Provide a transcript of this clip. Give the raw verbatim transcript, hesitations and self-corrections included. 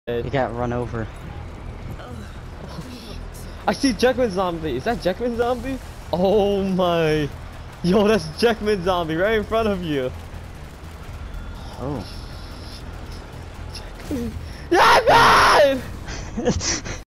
He got run over. I see Jackman zombie. Is that Jackman zombie? Oh my. Yo, that's Jackman zombie right in front of you. Oh. Jackman. Yeah, man!